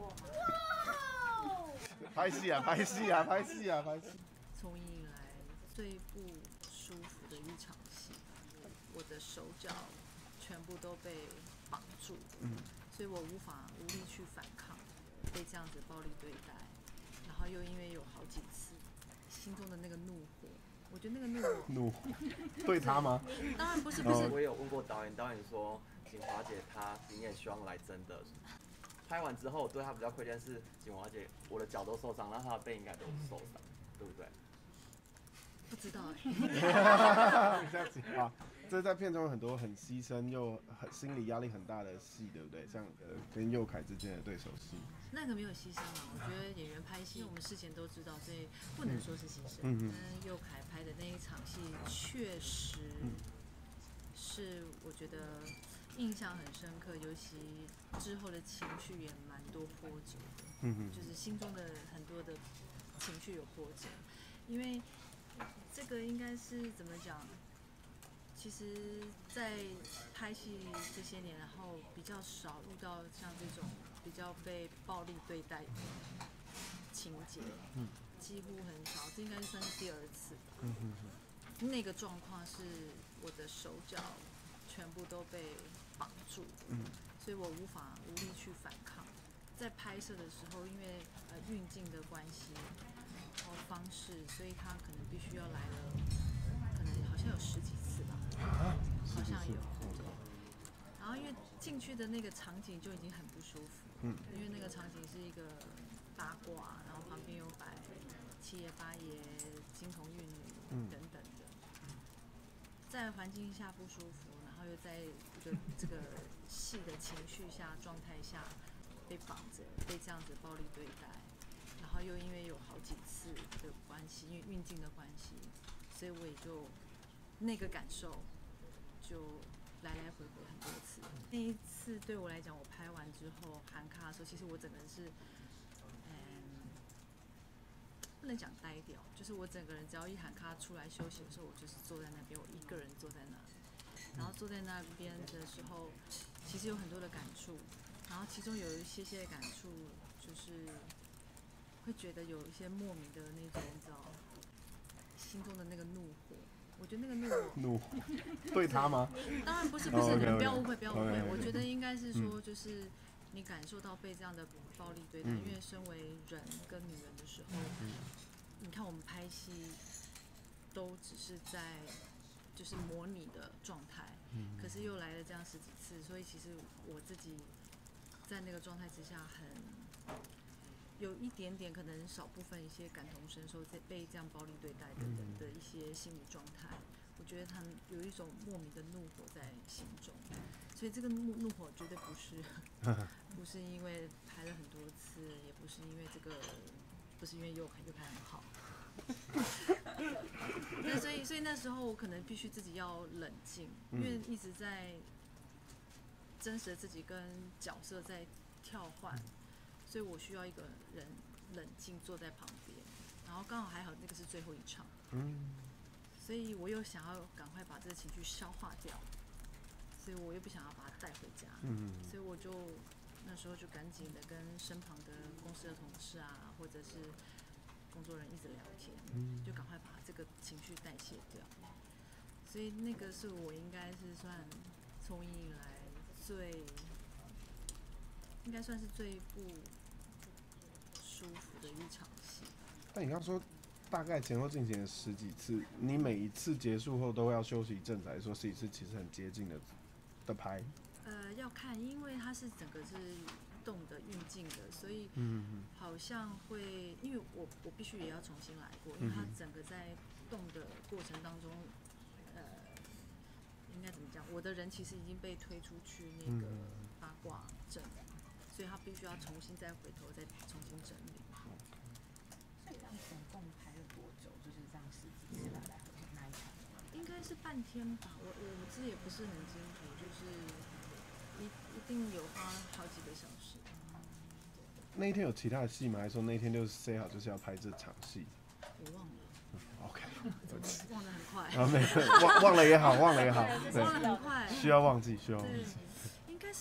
过吗？ 拍戏啊，拍戏啊，拍戏啊，拍戏！ 从影以来最不舒服的一场戏，我的手脚全部都被绑住，所以我无力去反抗，被这样子暴力对待，然后又因为有好几次心中的那个怒火，我觉得那个怒火对他吗？ 当然不是， 我也有问过导演，导演说景华姐她你也希望来真的。拍完之后，我对她比较亏欠是景华姐，我的脚都受伤，然后她的背应该都受伤，对不对？ 不知道这样子啊，这在片中有很多很牺牲又心理压力很大的戏，对不对？像跟佑凯之间的对手戏， 那个没有牺牲啊。我觉得演员拍戏，我们事前都知道，所以不能说是牺牲。佑凯拍的那一场戏，确实是我觉得印象很深刻，尤其之后的情绪也蛮多波折的。就是心中的很多的情绪有波折，因为这个应该是怎么讲？其实，在拍戏这些年，然后比较少遇到像这种比较被暴力对待的情节，几乎很少。这应该算是第二次吧。那个状况是我的手脚全部都被绑住，所以我无力去反抗。在拍摄的时候，因为运镜的关系，然后方式，所以他可能必须要来了，可能好像有10几次吧，好像有。对。然后因为进去的那个场景就已经很不舒服，因为那个场景是一个八卦，然后旁边有摆七爷八爷、金童玉女等等的，在环境下不舒服，然后又在这个戏的情绪下、状态下。被绑着，被这样子暴力对待，然后又因为有好几次的关系，因为运镜的关系，所以我也就那个感受就来回很多次。那一次对我来讲，我拍完之后喊卡的时候，其实我整个人是，不能讲呆掉，就是我整个人只要一喊卡出来休息的时候，我就是坐在那边，我一个人坐在那里，然后坐在那边的时候，其实有很多的感触。然后其中有一些感触，就是会觉得有一些莫名的那种，你知道，心中的那个怒火。我觉得那个怒火对他吗？ 当然不是，你们不要误会，不要误会。我觉得应该是说，就是你感受到被这样的暴力对待，因为身为人跟女人的时候，你看我们拍戏都只是在就是模拟的状态，可是又来了这样10几次，所以其实我自己。在那个状态之下，有一点点可能少部分一些感同身受，被这样暴力对待的人的一些心理状态，我觉得他们有一种莫名的怒火在心中，所以这个怒火绝对不是因为拍了很多次，也不是因为不是因为又拍很好，对，所以那时候我可能必须自己要冷静，因为一直在。真实的自己跟角色在跳换，所以我需要一个人冷静坐在旁边，然后刚好还好那个是最后一场，所以我又想要赶快把这个情绪消化掉，所以我又不想要把它带回家，所以我就那时候就赶紧的跟身旁的公司的同事啊，或者是工作人员一直聊天，就赶快把这个情绪代谢掉，所以那个是我应该是算从影以来。应该算是最不舒服的一场戏。 但你刚说大概前后进行了10几次，你每一次结束后都要休息一阵子，还是说是一次其实很接近的拍？ 要看，因为它是整个是动的运镜的，所以好像会，因为我必须也要重新来过，因为它整个在动的过程当中，应该怎么讲？我的人其实已经被推出去那个八卦阵，所以他必须要重新再回头再重新整理。 所以这样总共拍了多久？就是这样10几次来回那一场？ 应该是半天吧，我自己也不是很清楚，就是一定有花好几个小时。 那一天有其他的戏吗？还是说那一天就是 say 好就是要拍这场戏？ 我忘了。 OK， 忘得很快。 忘了也好，忘了也好， 忘得很快， 需要忘记。 应该是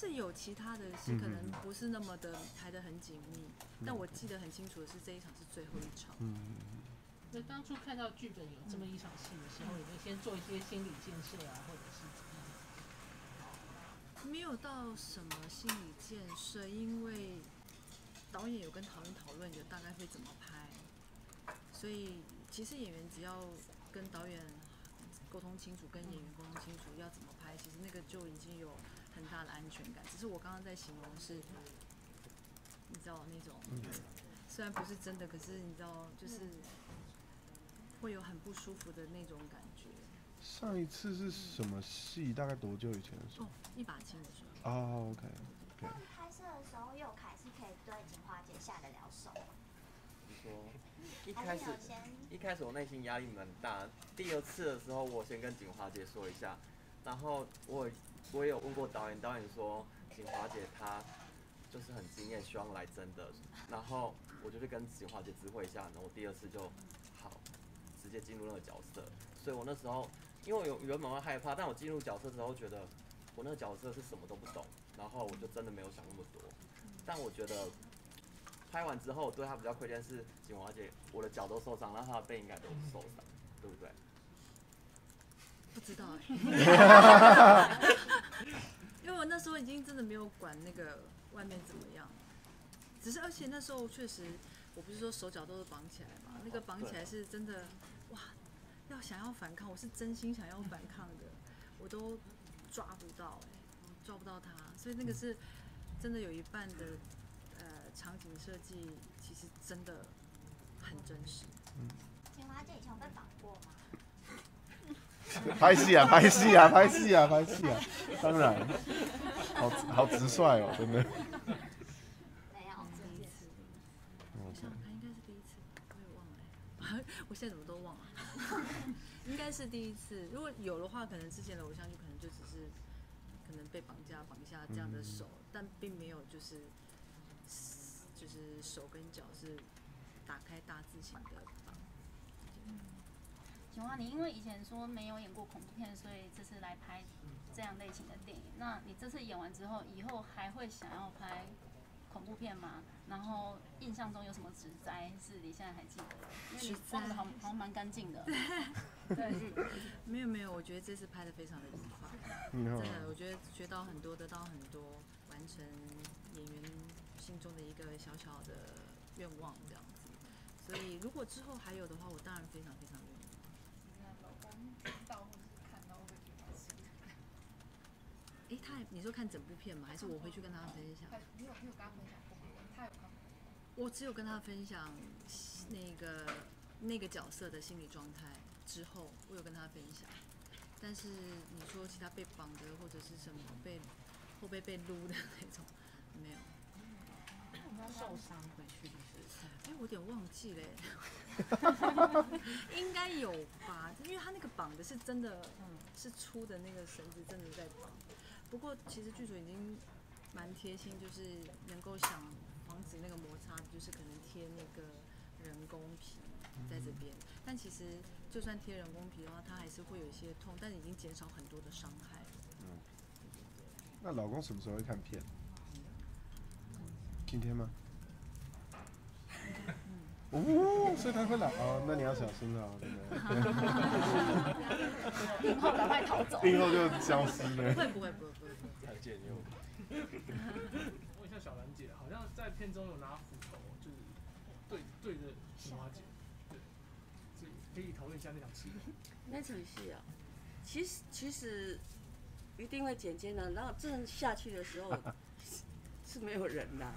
是有其他的戏可能不是那么的排得很紧密，但我记得很清楚的是这一场是最后一场。 那当初看到剧本有这么一场戏的时候，有没有先做一些心理建设啊，或者是怎么样？ 没有到什么心理建设，因为导演有跟导演讨论有大概会怎么拍，所以其实演员只要跟导演沟通清楚，跟演员沟通清楚要怎么拍，其实那个就已经有很大的安全感。只是我刚刚在形容是，你知道那种，虽然不是真的，可是你知道就是会有很不舒服的那种感觉。 上一次是什么戏？大概多久以前的事？ 哦，一把青的时候。 哦，OK。 那拍摄的时候，佑凯是可以对锦华姐下得了手吗？ 你说一开始我内心压力蛮大，第二次的时候我先跟锦华姐说一下，然后我也有问过导演，导演说锦华姐她就是很惊艳，希望来真的，然后我就去跟锦华姐知会一下，然后我第二次就好直接进入那个角色，所以我那时候因为我原本会害怕，但我进入角色之后觉得我那个角色是什么都不懂，然后我就真的没有想那么多，但我觉得拍完之后对她比较亏欠是锦华姐，我的脚都受伤，然后她的背应该都受伤，对不对？ 不知道因为我那时候已经真的没有管那个外面怎么样，只是而且那时候确实，我不是说手脚都是绑起来嘛，那个绑起来是真的，哇，想要反抗，我是真心想要反抗的，我都抓不到抓不到他，所以那个是真的有一半的场景设计，其实真的很真实。 锦华姐以前有被绑过吗？ 拍戏啊，当然，好直率哦，真的。 没有， 第一次，我想应该是第一次，我也忘了我现在怎么都忘了，应该是第一次。如果有的话，可能之前的偶像剧可能就只是可能被绑一下这样的手，但并没有就是手跟脚是打开大字型的绑。 锦华，你因为以前说没有演过恐怖片，所以这次来拍这样类型的电影。那你这次演完之后，以后还会想要拍恐怖片吗？然后印象中有什么职灾是你现在还记得的？因为你忘得好像蛮干净的。对， 没有，我觉得这次拍的非常的愉快，真的，我觉得得到很多，完成演员心中的一个小小的愿望这样子。所以如果之后还有的话，我当然非常非常愿意。 老公听到或者是看到会觉得好吃。 你说看整部片吗？还是我回去跟他分享？ 你有跟他分享过吗？他有看过。 我只有跟他分享那个角色的心理状态之后，我有跟他分享。但是你说其他被绑的或者是什么后背被撸的那种，没有。 受伤回去就是。 我有点忘记了应该有吧，因为他那个绑的是真的，是粗的那个绳子真的在绑。不过其实剧组已经蛮贴心，就是能够想防止那个摩擦，就是可能贴那个人工皮在这边。但其实就算贴人工皮的话，它还是会有一些痛，但已经减少很多的伤害。 那老公什么时候会看片？今天吗？所以他会来哦，那你要小心哦，真的。 映后赶快逃走。 映后就消失了。 不会。 太贱又。 问一下小兰姐，好像在片中有拿斧头，就是对着锦华姐，对，所以可以讨论一下那场戏。 那场戏啊，其实一定会剪接的，然后真下去的时候是没有人的。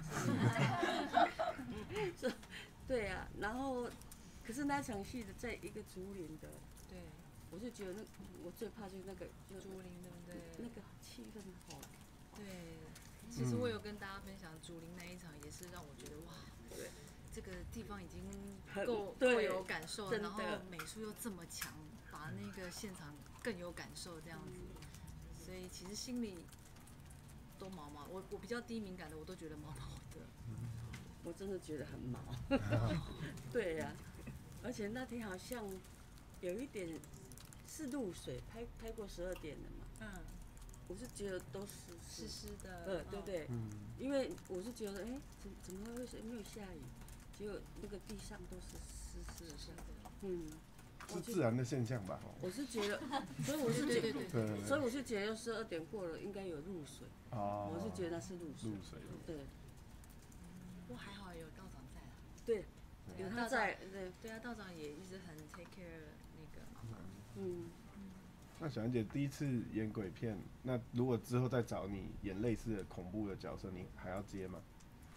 对啊，然后可是那场戏的在一个竹林的， 对， 我就觉得我最怕就是那个竹林，对不对？ 那个气氛好。 对，其实我有跟大家分享竹林那一场，也是让我觉得哇，这个地方已经够有感受了，然后美术又这么强，把那个现场更有感受这样子，所以其实心里都毛毛。我比较低敏感的，我都觉得毛毛的。 我真的觉得很毛。对呀，而且那天好像有一点是露水，拍过12点的嘛。 我是觉得都湿湿的， 对对，因为我是觉得，怎么会没有下雨？结果那个地上都是湿湿的， 是自然的现象吧？ 我是觉得，所以我是觉得， 对， 所以我是觉得12点过了应该有露水，我是觉得那是露水，对。 不过还好有道长在啦。 对，有他在， 对啊，道长也一直很 take care 那个妈妈。 那小兰姐第一次演鬼片，那如果之后再找你演类似的恐怖的角色，你还要接吗？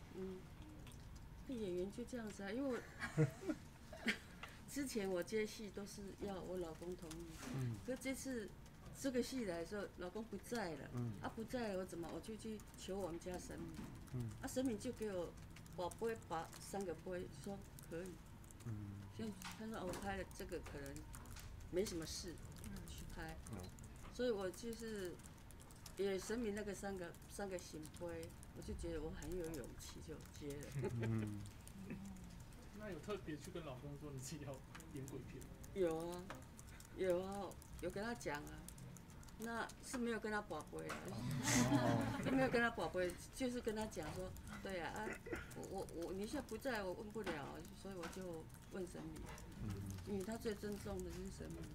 演员就这样子啊，因为我之前我接戏都是要我老公同意，可这次这个戏来的时候，老公不在了，不在了我就去求我们家神明，神明就给我把3个杯说可以，就他说我拍了这个可能没什么事，去拍，所以我就是也神明那个三个醒杯，我就觉得我很有勇气就接了。 那有特别去跟老公说你自己要演鬼片吗？ 有啊，有跟他讲啊，那是没有跟他宝贝啊，没有跟他宝贝，就是跟他讲说，对啊，你现在不在，我问不了，所以我就问神明，因为他最尊重的就是神明。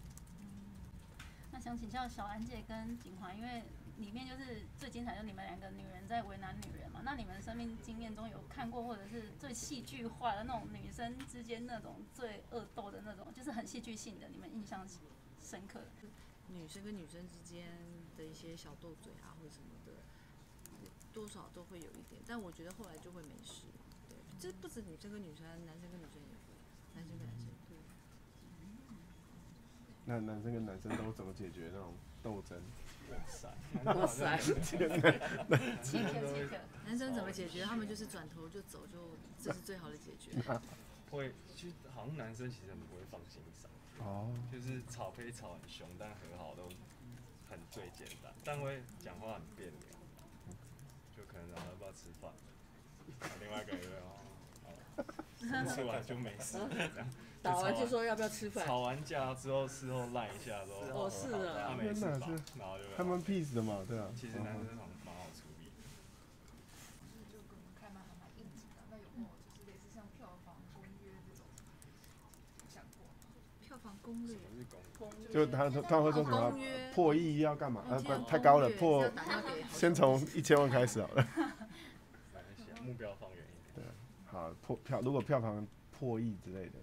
那想请教小兰姐跟景华，因为里面就是最精彩，就是你们2个女人在为难女人嘛。那你们生命经验中有看过，或者是最戏剧化的那种女生之间那种最恶斗的那种，就是很戏剧性的，你们印象深刻的？ 女生跟女生之间的一些小斗嘴啊，或者什么的，多少都会有一点，但我觉得后来就会没事。对，这不止女生跟女生，男生跟女生也会，男生跟男生。对。 那男生跟男生都怎么解决那种斗争？ 哇塞！ 气客。 男生怎么解决？他们就是转头就走，这是最好的解决。 会，就好像男生其实很不会放心上，就是吵可以吵很凶，但和好都很最简单，但会讲话很别扭，就可能要不要吃饭，另外一个人吃完就没事， 打完就说要不要吃饭。 吵完架之后，事后烂一下都是啊， 他没事吧，然后就他们 peace 的嘛，对啊。 其实男生蛮好处理的。 就跟我们看到还蛮应景的，那有没有就是类似像票房公约这种想过吗？ 票房攻略。 就他会说什么破亿要干嘛？太高了，先从1000万开始好了。 目标放远一点。 对，好如果票房破亿之类的。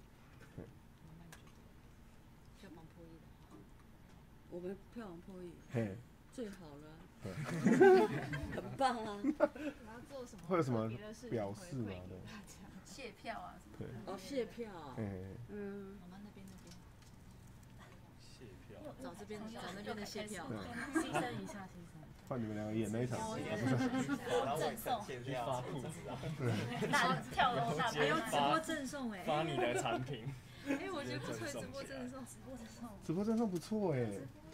票房破亿的话， 我们票房破亿，最好了，很棒啊！ 会有什么表示吗？对， 谢票啊什么的。谢票啊。 我们那边。 谢票。 找那边的谢票。 牺牲一下，牺牲。 换你们2个演那一场。 赠送。 发裤子啊。 对。跳楼大还有直播赠送哎。 发你的产品。 我觉得不错，直播赠送。 直播赠送不错哎。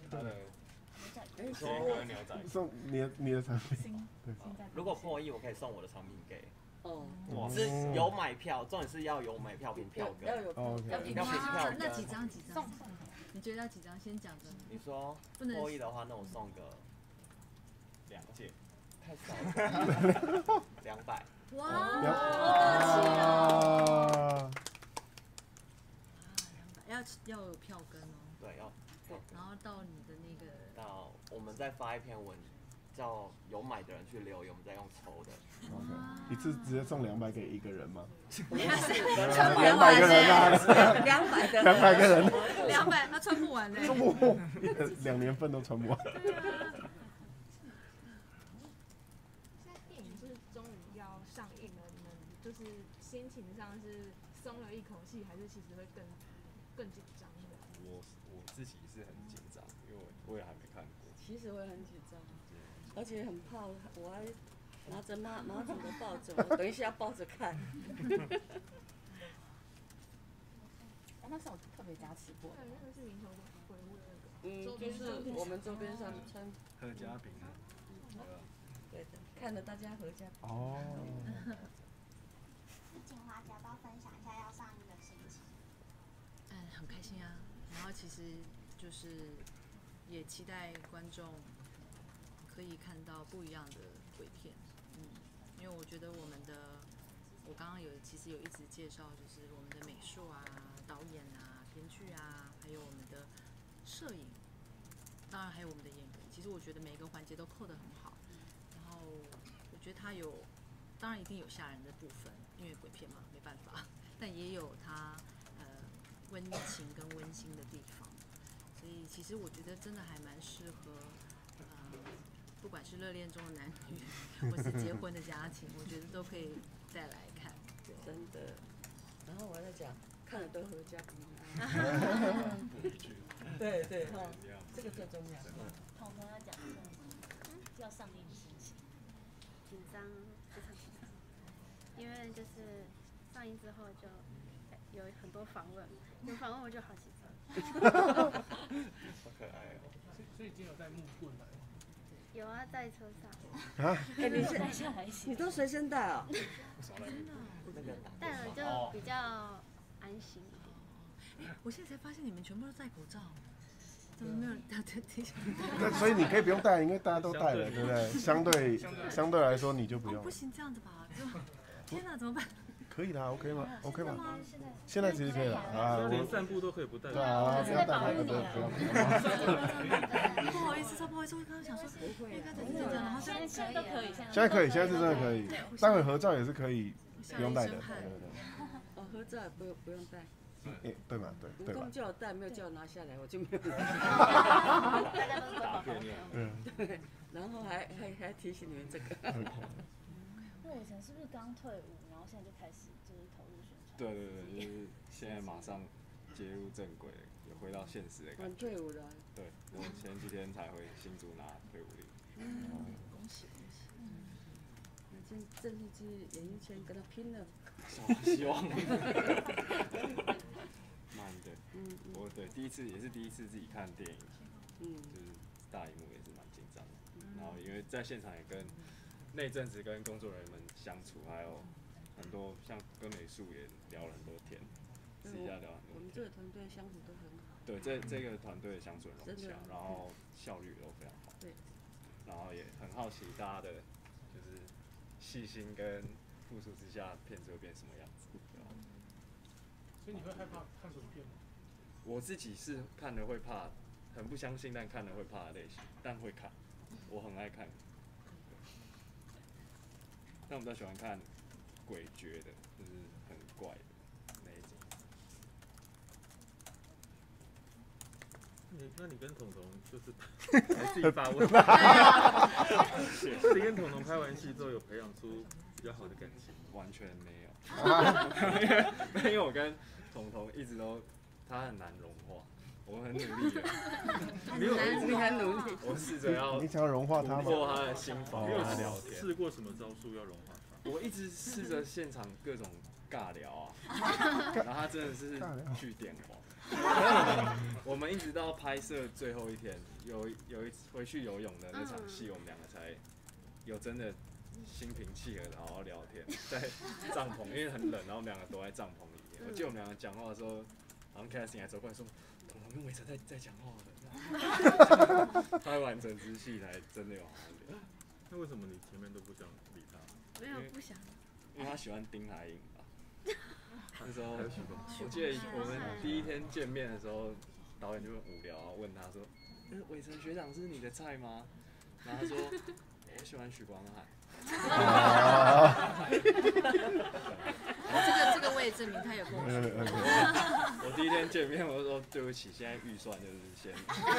送你的产品。 如果破亿，我可以送我的产品给。 是有买票，重点是要有买票凭票根。 要有票根。 那几张？你觉得要几张？先讲着。 你说破亿的话，那我送个2件，太少了。200。 哇！要有票根哦。 对，要。 然后到你的那个。 到我们再发一篇文，叫有买的人去留言，我们再用抽的。 一次直接送200给1个人吗 ？200个人啊！200个人 ，200他穿不完嘞。 穿不2年份都穿不完。 现在电影就是终于要上映了，你们就是心情上是松了一口气，还是其实会更紧张的？ 我自己是很紧张，因为我也还没看过。 其实我也很紧张，而且很怕，我还拿着马桶的抱着，等一下抱着看。 那是有特别加持过的。 对，那个是民雄鬼屋的那个。就是我们周边上穿合家饼啊。 对的，看着大家合家。 景华姐要不要分享一下要上映的心情？ 很开心啊。然后其实就是也期待观众可以看到不一样的鬼片，因为我觉得我刚刚其实有一直介绍，就是我们的美术啊、导演啊、编剧啊，还有我们的摄影，当然还有我们的演员。其实我觉得每一个环节都扣得很好。然后我觉得它当然一定有吓人的部分，因为鬼片嘛，没办法。但也有它温情跟温馨的地方。所以其实我觉得真的还蛮适合不管是热恋中的男女，或是结婚的家庭，我觉得都可以再来看。 真的。然后我在讲，看了都合家欢。对对哈，这个最重要。 彤彤要讲要上映的心情， 紧张，非常紧张，因为就是上映之后就有很多访问，有访问我就好紧张。 好可爱哦。 所以今天有带木棍来吗？ 有啊，在车上。 啊？你都随身带哦？ 带了就比较安心一点。 我现在才发现你们全部都戴口罩，怎么没有？ 那所以你可以不用戴，因为大家都戴了，对不对？相对来说你就不用。 不行这样子吧？天哪，怎么办？ 可以啦 ，OK 吗 ？OK 吗？现在其实可以了啊， 连散步都可以不戴。 对啊，不要戴，不要。 不好意思，超不好意思，我刚刚想说不会，刚才是这样，然后现在都可以， 现在可以，现在是真的可以。待会合照也是可以不用戴的，对。 哦，合照也不用戴。 对嘛，对吧？ 他们叫我戴，没有叫我拿下来，我就没有拿。 大家都是宝宝。 对，然后还提醒你们这个。 那伟成是不是刚退伍，然后现在就开始就是投入宣传？ 对，就是现在马上接入正轨，有回到现实的感觉。 退伍了。 对，我前几天才回新竹拿退伍令。 恭喜恭喜！ 那今正式去演艺圈跟他拼了。 希望。慢的。我第一次自己看电影，就是大荧幕也是蛮紧张的。然后因为在现场也跟那阵子跟工作人员们相处，还有很多像跟美术也聊了很多天，私底下聊很多天。 我们这个团队相处都很好。 对，这个团队相处很融洽，然后效率都非常好。 对。然后也很好奇大家的，就是细心跟付出之下，片子会变什么样子。 所以你会害怕看鬼片吗？ 我自己是看了会怕，很不相信，但看了会怕的类型，但会看，我很爱看。但我比较喜欢看诡谲的，就是很怪的那一种。 那你跟彤彤就是还自己发问，你跟彤彤拍完戏之后有培养出比较好的感情？ 完全没有，因为我跟彤彤一直都，他很难融化，我很努力的， 你很努力， 我试着要， 你想要融化他吗？ 破他的心房，跟他聊天。 试过什么招数要融化他？ 我一直试着现场各种尬聊啊，然后他真的是据点王。我们一直到拍摄最后一天，有一次回去游泳的那场戏，我们两个才有真的心平气和的好好聊天，在帐篷，因为很冷，然后我们两个都在帐篷里面。我记得我们两个讲话的时候，好像 Casting 还走过来说：“彤彤跟伟成在讲话的。”拍完整支戏才真的有好好聊。 那为什么你前面都不想理他？ 没有不想。 因为他喜欢丁海寅吧。那时候我记得我们第一天见面的时候，导演就很无聊，问他说：“伟成学长是你的菜吗？”然后他说：“我喜欢许光汉。” 这个我也证明他有跟我说。我第一天见面我就说对不起，现在预算就是先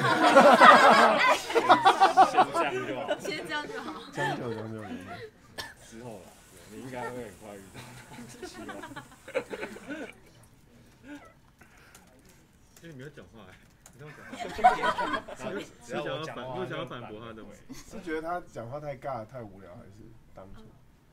这样就好。 先这样就好。 将就。 之后啦，你应该会很快遇到他，希望。 你没有讲话你让我讲话。你想要反驳他的吗？ 是觉得他讲话太尬、太无聊，还是当初？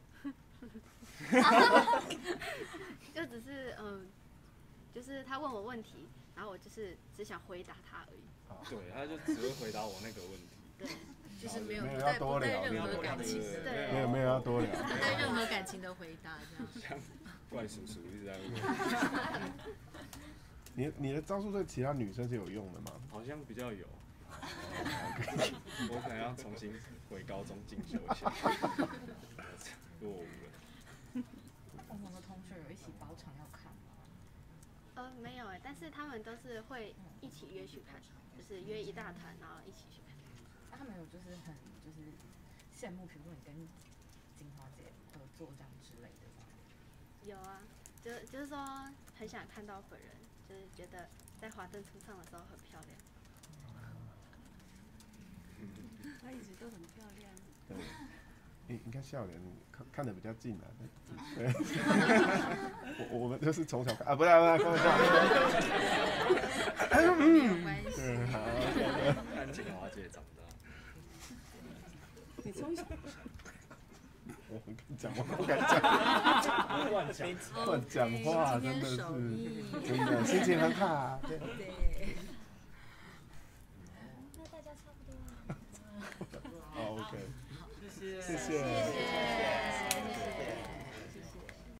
就只是就是他问我问题，然后我就是只想回答他而已。 对，他就只会回答我那个问题。 对， 就是没有要多聊， 任何感情的， 对， 没有要多聊， 不带任何感情的回答，这样。 像怪叔叔一直在问。 你的招数对其他女生是有用的吗？ 好像比较有。我可能要重新回高中进修一下，落伍了。 共同的同学有一起包场要看吗？ 没有但是他们都是会一起约去看，就是约一大团，然后一起去看。 那他们有就是很就是羡慕，比如说你跟金花姐合作这样之类的吗？ 有啊，就是说很想看到本人，就是觉得在华灯初上的时候很漂亮。 她一直都很漂亮。 对，应该笑脸看得比较近啊。对，我们就是从小看啊，不是，开玩笑。 没有关系。 好， 看景华姐长大。 你从小。 我很敢讲，我不敢讲，乱讲话，真的是，真的心情很好。对。 那大家差不多了。 好 ，OK， 谢谢， 谢谢。